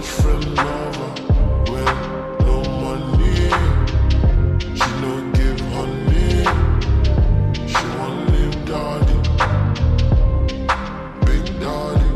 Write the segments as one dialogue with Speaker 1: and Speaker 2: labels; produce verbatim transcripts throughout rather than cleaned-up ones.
Speaker 1: best friend lover with no money. She no give honey. She want live daddy, big daddy.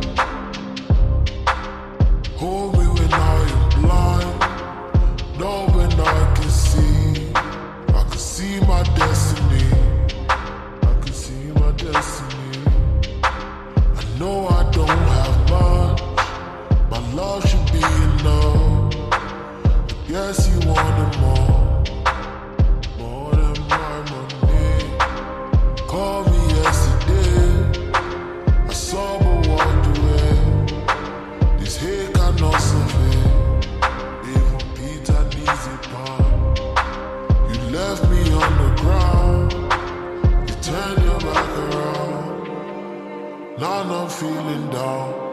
Speaker 1: Hold me when I am blind, know when I can see. I can see my destiny. I can see my destiny. I know I don't have much. My love should be enough. Yes, you wanted more, more than my money. Call me yesterday, I saw but walked away. This hate cannot survive. Even Peter needs a pound. You left me on the ground, you turned your back around. Now I'm feeling down.